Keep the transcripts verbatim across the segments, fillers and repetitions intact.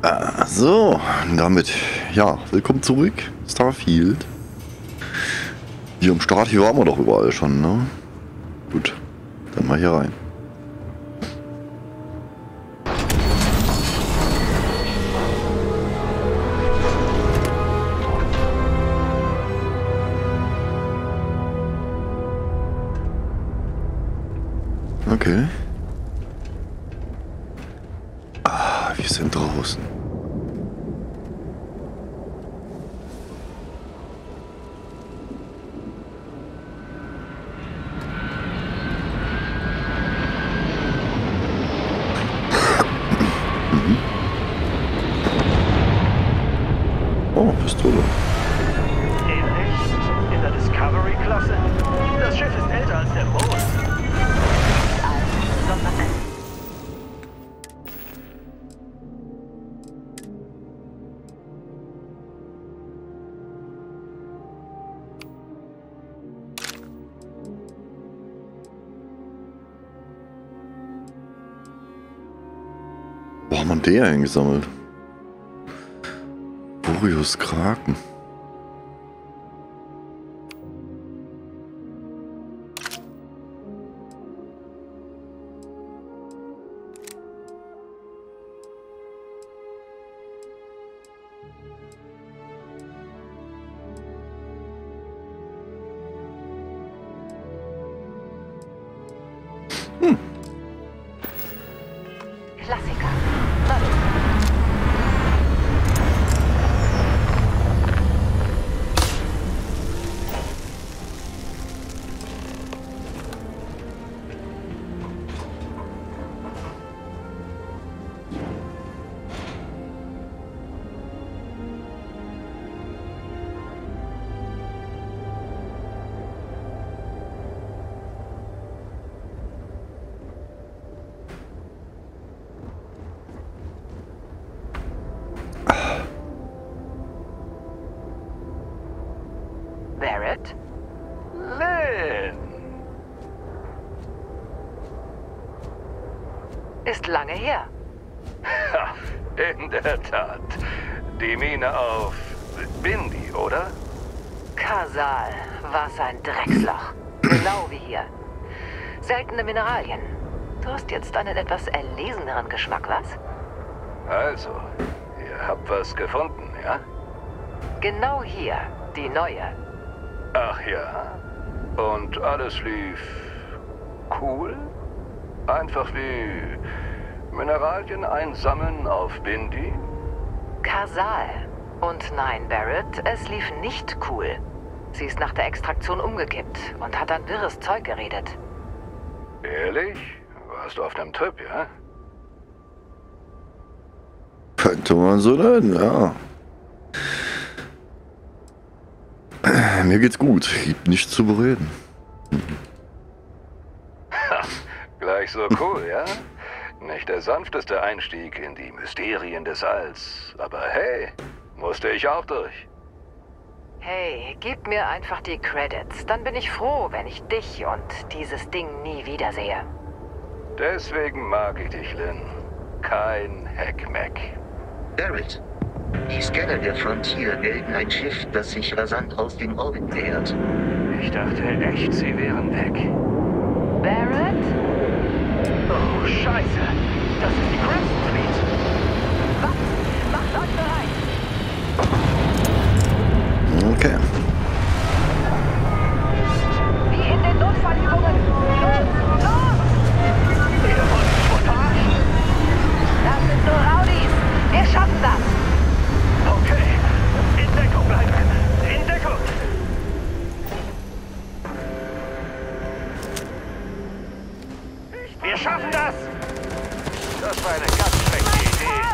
Ah, so, damit, ja, willkommen zurück, Starfield. Hier am Start, hier waren wir doch überall schon, ne? Gut, dann mal hier rein. Okay. Ah, wir sind draußen. Mhm. Oh, Pistole. Ähnlich? In der Discovery-Klasse? Das Schiff ist älter als der Mond. Wo haben wir den eingesammelt? Boreus Kraken. Hm. Klassiker. Barrett? Lynn! Ist lange her. Ha, in der Tat. Die Mine auf Bindi, oder? Kasal, was ein Drecksloch. Genau wie hier. Seltene Mineralien. Du hast jetzt einen etwas erleseneren Geschmack, was? Also, ihr habt was gefunden, ja? Genau hier, die neue. Ach ja. Und alles lief cool? Einfach wie Mineralien einsammeln auf Bindi? Kasal. Und nein, Barrett, es lief nicht cool. Sie ist nach der Extraktion umgekippt und hat dann wirres Zeug geredet. Ehrlich? Warst du auf einem Trip, ja? Könnte man so nennen, ja. Mir geht's gut, gibt nichts zu bereden. Ha, gleich so cool, ja? Nicht der sanfteste Einstieg in die Mysterien des Alls. Aber hey, musste ich auch durch. Hey, gib mir einfach die Credits. Dann bin ich froh, wenn ich dich und dieses Ding nie wiedersehe. Deswegen mag ich dich, Lynn. Kein Heckmeck. Barrett, die Scanner der Frontier melden ein Schiff, das sich rasant aus dem Orbit nähert. Ich dachte echt, sie wären weg. Barrett? Oh, Scheiße. Das ist die Crimson Fleet. Was? Macht euch bereit! Okay. Wie in den Notfallübungen! Los! Los! Ihr wollt mich wohl verarschen? Das sind nur Rowdies! Wir schaffen das! Okay. In Deckung bleiben. In Deckung. Wir schaffen das! Das war eine ganz schlechte Idee.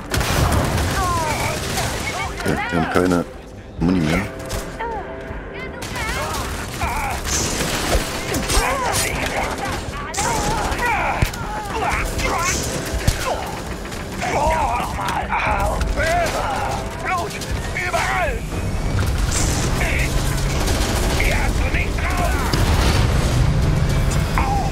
Okay, wir haben keine Muni mehr. Nochmal! Blut! Überall! Hier hast du nicht drauf! Au!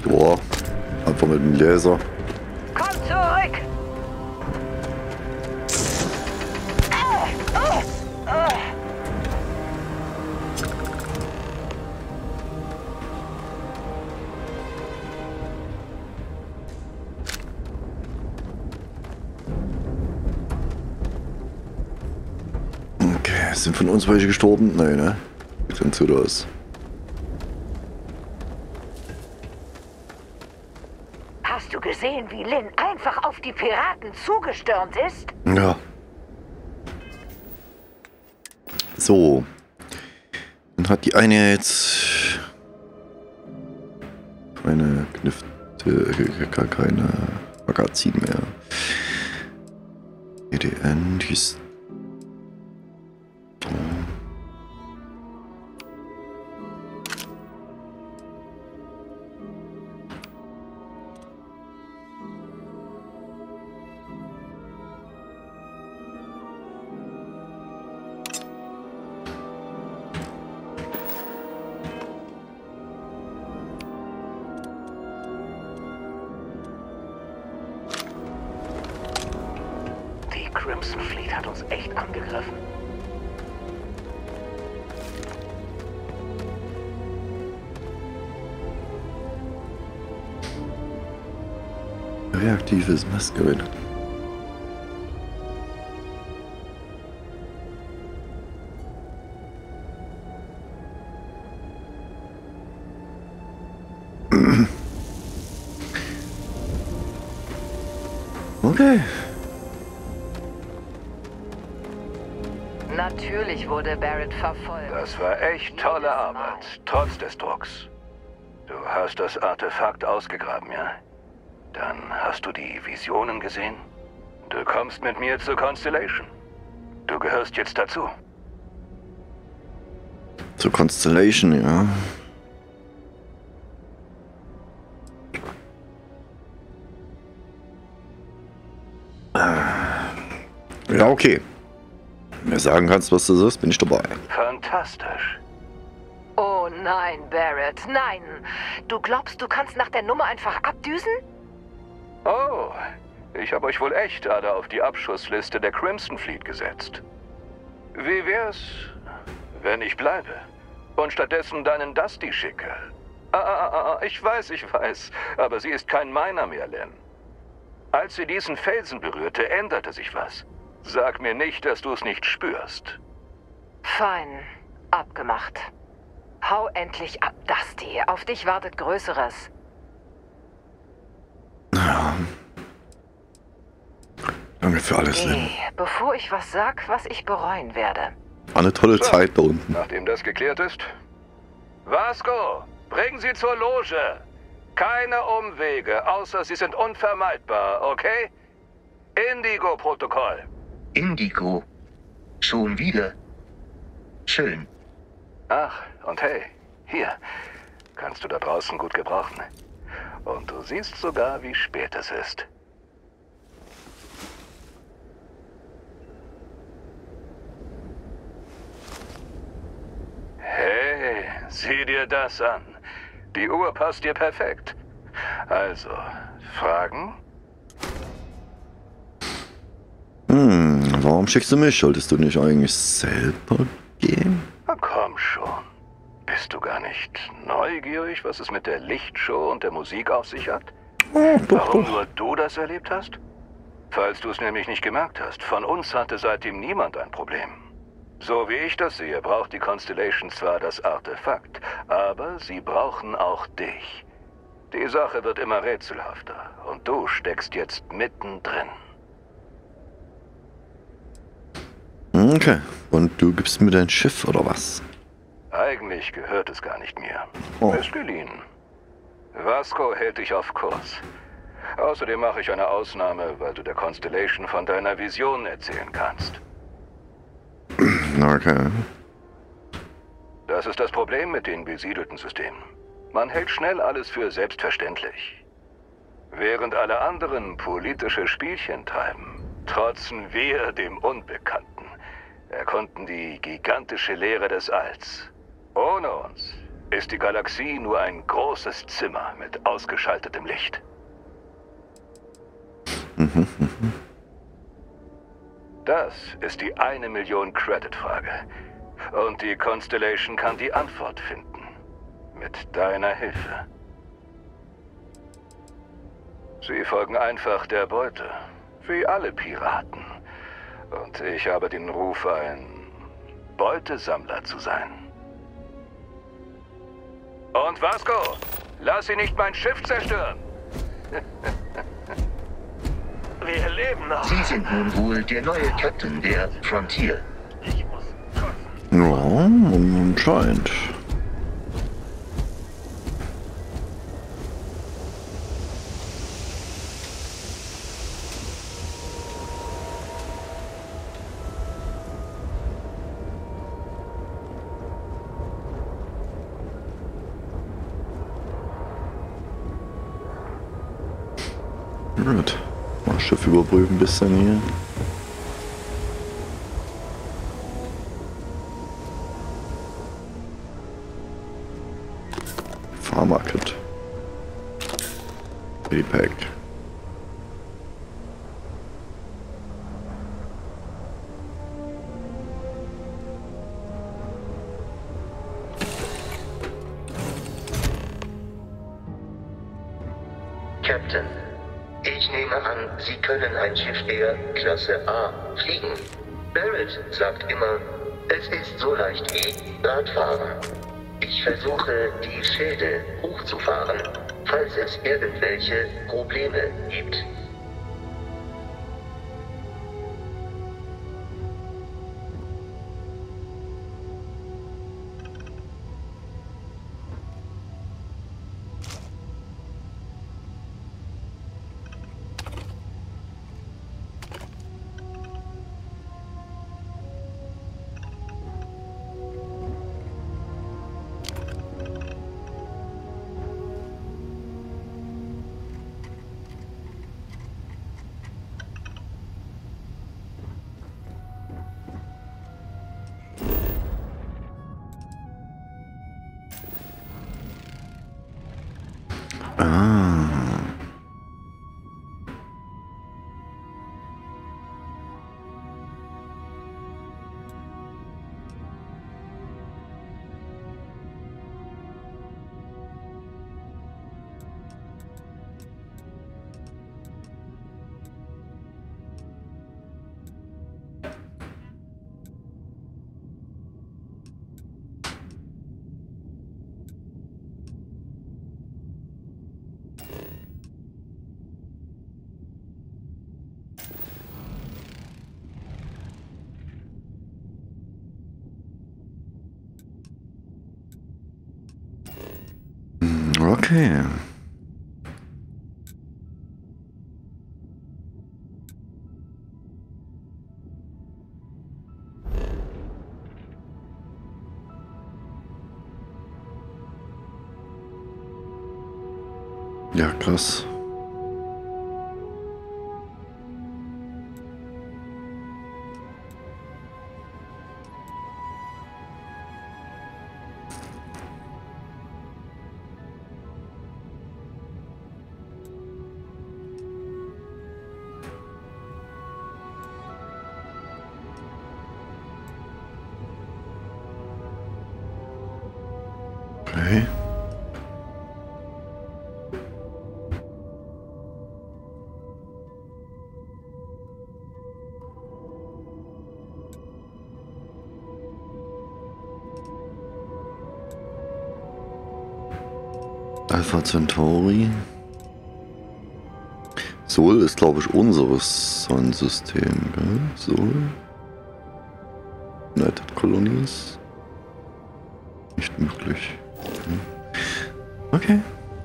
Boah, einfach mit dem Laser. Komm zurück! Okay, sind von uns welche gestorben? Nein, ne? Wie sieht so aus? Hast du gesehen, wie Lin einfach auf die Piraten zugestürmt ist? Ja. So. Dann hat die eine jetzt keine Knifte, gar keine Magazin mehr. E D N, die ist so. Die Crimson Fleet hat uns echt angegriffen. Reaktives Messgerät. Okay. Natürlich wurde Barrett verfolgt. Das war echt tolle Arbeit, trotz des Drucks. Du hast das Artefakt ausgegraben, ja? Dann hast du die Visionen gesehen? Du kommst mit mir zu Constellation. Du gehörst jetzt dazu. Zur Constellation, ja. Ja, okay. Wenn du mir sagen kannst, was das ist, bin ich dabei. Fantastisch. Oh nein, Barrett, nein. Du glaubst, du kannst nach der Nummer einfach abdüsen? Oh, ich habe euch wohl echt alle auf die Abschussliste der Crimson Fleet gesetzt. Wie wär's, wenn ich bleibe und stattdessen deinen Dusty schicke? Ah, ah, ah, ah, ich weiß, ich weiß, aber sie ist kein Miner mehr, Lin. Als sie diesen Felsen berührte, änderte sich was. Sag mir nicht, dass du es nicht spürst. Fein. Abgemacht. Hau endlich ab, Dusty. Auf dich wartet Größeres. Ja. Danke für alles, Lin. Hey, bevor ich was sag, was ich bereuen werde. War eine tolle So. Zeit da unten. Nachdem das geklärt ist. Vasco, bring sie zur Loge. Keine Umwege, außer sie sind unvermeidbar, okay? Indigo-Protokoll. Indigo. Schon wieder. Schön. Ach, und hey, hier. Kannst du da draußen gut gebrauchen. Und du siehst sogar, wie spät es ist. Hey, sieh dir das an. Die Uhr passt dir perfekt. Also, Fragen? Hm, warum schickst du mich? Solltest du nicht eigentlich selber gehen? Na komm schon. Bist du gar nicht neugierig, was es mit der Lichtshow und der Musik auf sich hat? Oh, doch, Warum doch. nur du das erlebt hast? Falls du es nämlich nicht gemerkt hast, von uns hatte seitdem niemand ein Problem. So wie ich das sehe, braucht die Constellation zwar das Artefakt, aber sie brauchen auch dich. Die Sache wird immer rätselhafter und du steckst jetzt mittendrin. Okay. Und du gibst mir dein Schiff, oder was? Eigentlich gehört es gar nicht mir. Oh. Ist geliehen. Vasco hält dich auf Kurs. Außerdem mache ich eine Ausnahme, weil du der Constellation von deiner Vision erzählen kannst. Okay. Das ist das Problem mit den besiedelten Systemen. Man hält schnell alles für selbstverständlich. Während alle anderen politische Spielchen treiben, trotzen wir dem Unbekannten, erkunden die gigantische Leere des Alls. Ohne uns ist die Galaxie nur ein großes Zimmer mit ausgeschaltetem Licht. Das ist die eine Million Credit-Frage. Und die Constellation kann die Antwort finden. Mit deiner Hilfe. Sie folgen einfach der Beute. Wie alle Piraten. Und ich habe den Ruf, ein Beutesammler zu sein. Und Vasco, lass sie nicht mein Schiff zerstören. Wir leben noch. Sie sind nun wohl der neue Captain der Frontier. Ich muss kotzen. Ja, anscheinend. Gut. Mal Schiff überprüfen bis dann hier. Pharma-Kit. E-Pack. Captain, ich nehme an, Sie können ein Schiff der Klasse A fliegen. Barrett sagt immer, es ist so leicht wie Radfahren. Ich versuche, die Schilde hochzufahren, falls es irgendwelche Probleme gibt. Ah. Okay. Ja, krass. Okay. Alpha Centauri. Sol ist, glaube ich, unseres Sonnensystem, gell? Sol. United Colonies. Nicht möglich. Okay.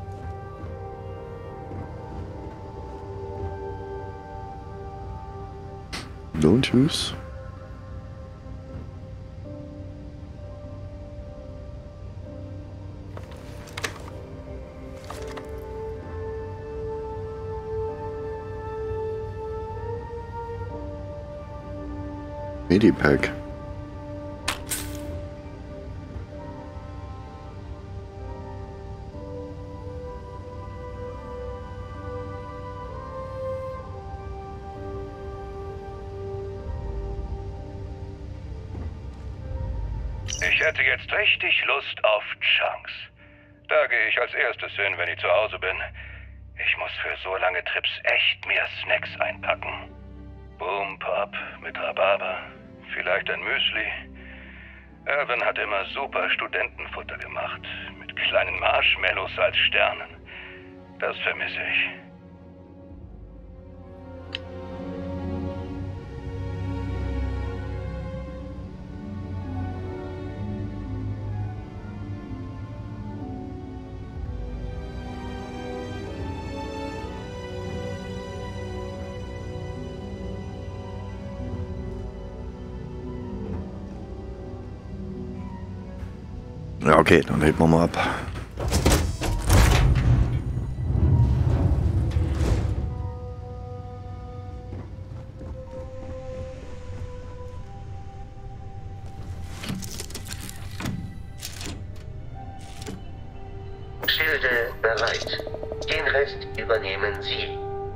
Don't use. Medipack. Ich hätte jetzt richtig Lust auf Chunks. Da gehe ich als erstes hin, wenn ich zu Hause bin. Ich muss für so lange Trips echt mehr Snacks einpacken. Boom Pop mit Rhabarber, vielleicht ein Müsli. Irvin hat immer super Studentenfutter gemacht, mit kleinen Marshmallows als Sternen. Das vermisse ich. Ja, okay, dann heben wir mal ab. Schilde bereit. Den Rest übernehmen Sie.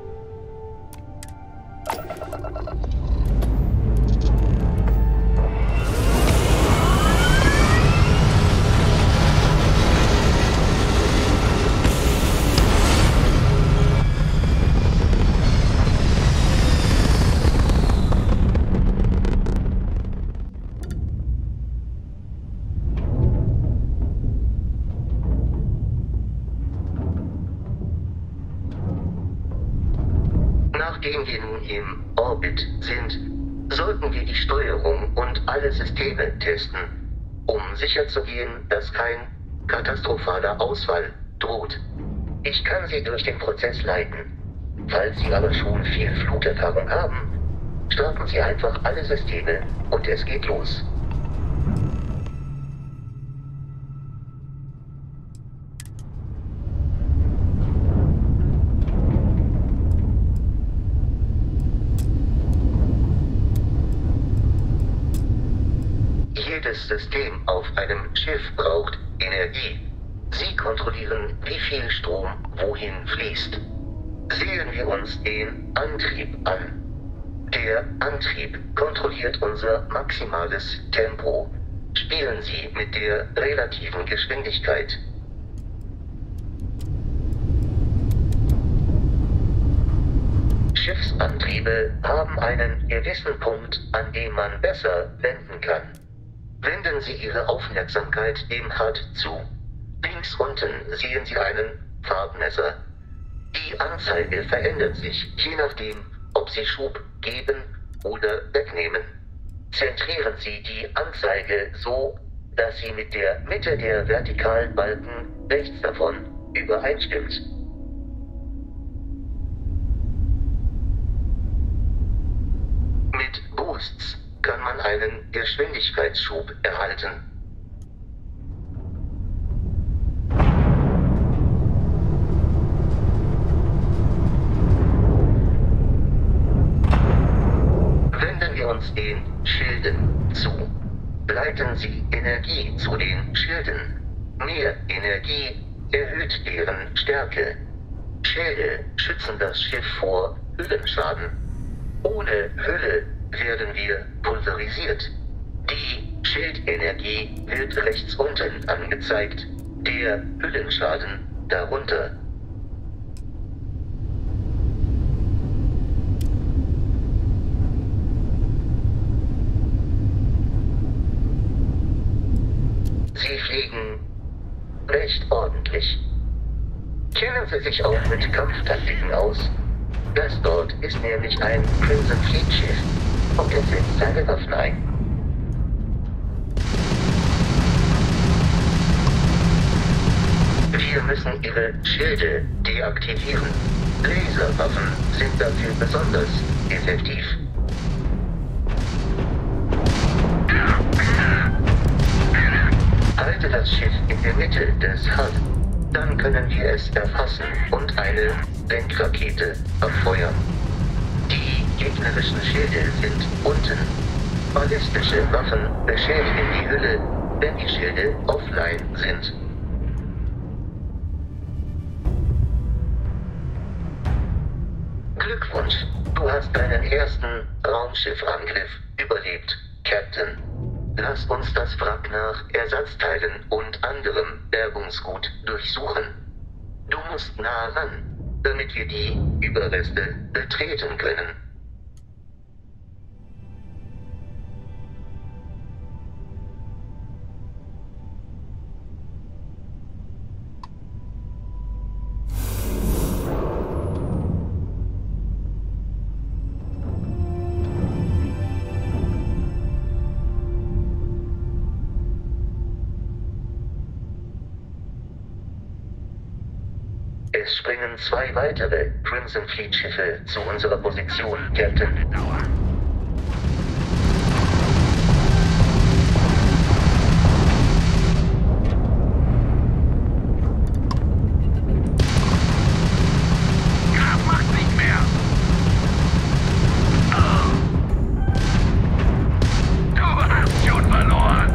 Nachdem wir nun im Orbit sind, sollten wir die Steuerung und alle Systeme testen, um sicherzugehen, dass kein katastrophaler Ausfall droht. Ich kann Sie durch den Prozess leiten. Falls Sie aber schon viel Flugerfahrung haben, starten Sie einfach alle Systeme und es geht los. Jedes System auf einem Schiff braucht Energie. Sie kontrollieren, wie viel Strom wohin fließt. Sehen wir uns den Antrieb an. Der Antrieb kontrolliert unser maximales Tempo. Spielen Sie mit der relativen Geschwindigkeit. Schiffsantriebe haben einen gewissen Punkt, an dem man besser wenden kann. Wenden Sie Ihre Aufmerksamkeit dem H U D zu. Links unten sehen Sie einen Farbmesser. Die Anzeige verändert sich, je nachdem, ob Sie Schub geben oder wegnehmen. Zentrieren Sie die Anzeige so, dass sie mit der Mitte der vertikalen Balken rechts davon übereinstimmt. Mit Boosts kann man einen Geschwindigkeitsschub erhalten. Wenden wir uns den Schilden zu. Leiten Sie Energie zu den Schilden. Mehr Energie erhöht deren Stärke. Schilde schützen das Schiff vor Hüllenschaden. Ohne Hülle werden wir pulverisiert. Die Schildenergie wird rechts unten angezeigt, der Hüllenschaden darunter. Sie fliegen recht ordentlich. Kennen Sie sich auch mit Kampftaktiken aus? Das dort ist nämlich ein Crimson Fleet Schiff und es setzt seine Waffen ein. Wir müssen ihre Schilde deaktivieren. Laserwaffen sind dafür besonders effektiv. Halte das Schiff in der Mitte des H U D. Dann können wir es erfassen und eine Lenkrakete abfeuern. Die gegnerischen Schilde sind unten. Ballistische Waffen beschädigen die Hülle, wenn die Schilde offline sind. Glückwunsch, du hast deinen ersten Raumschiffangriff überlebt, Captain. Lass uns das Wrack nach Ersatzteilen und anderem Bergungsgut durchsuchen. Du musst nah ran, damit wir die Überreste betreten können. Es springen zwei weitere Crimson Fleet Schiffe zu unserer Position, Captain. Graf macht nicht mehr! Oh. Du hast schon verloren!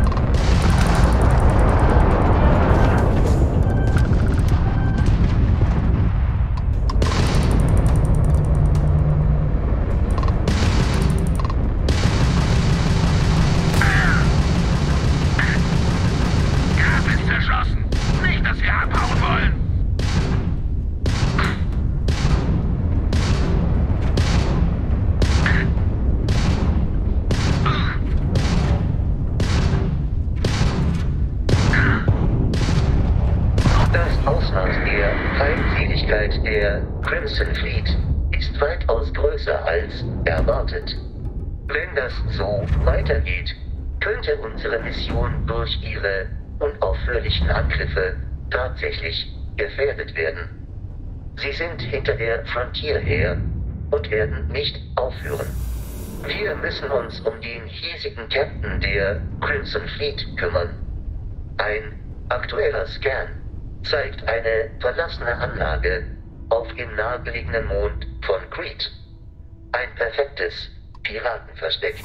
Der Crimson Fleet ist weitaus größer als erwartet. Wenn das so weitergeht, könnte unsere Mission durch ihre unaufhörlichen Angriffe tatsächlich gefährdet werden. Sie sind hinter der Frontier her und werden nicht aufhören. Wir müssen uns um den hiesigen Captain der Crimson Fleet kümmern. Ein aktueller Scan zeigt eine verlassene Anlage auf dem nahegelegenen Mond von Crete. Ein perfektes Piratenversteck.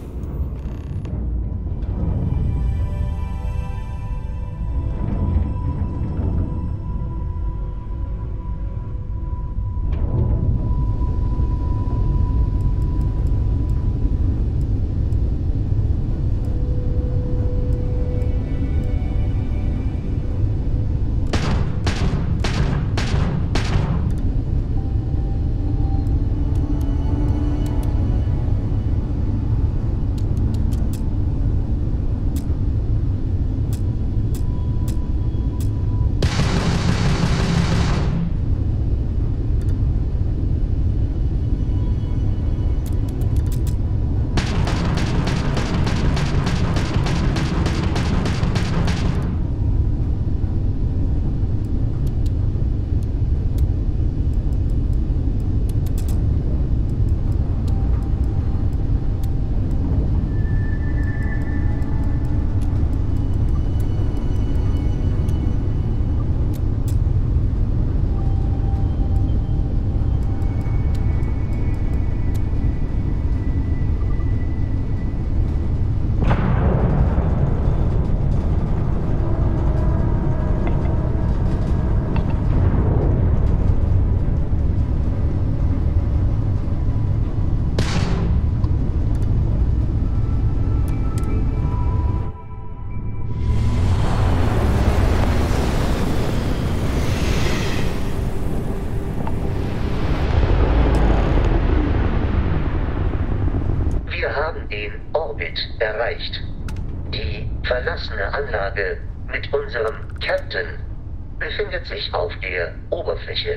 Den Orbit erreicht. Die verlassene Anlage mit unserem Captain befindet sich auf der Oberfläche.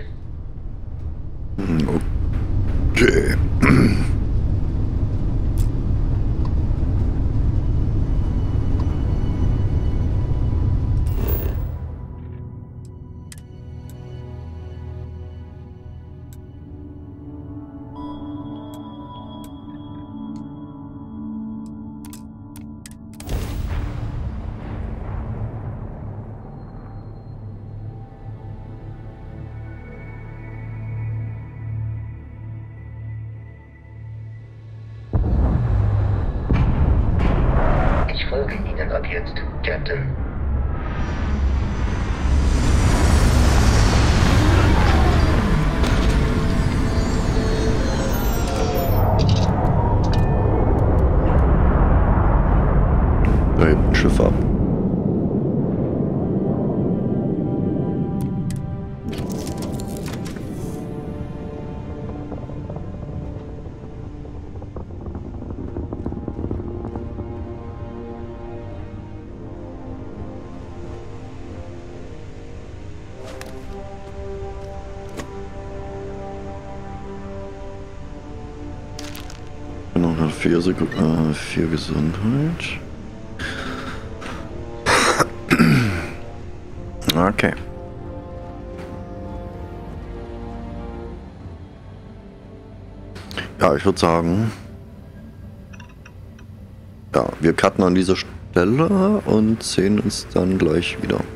Okay. Ich folge Ihnen ab jetzt, Captain. Vier, Sek äh, vier Gesundheit. Okay. Ja, ich würde sagen, ja, wir cutten an dieser Stelle und sehen uns dann gleich wieder.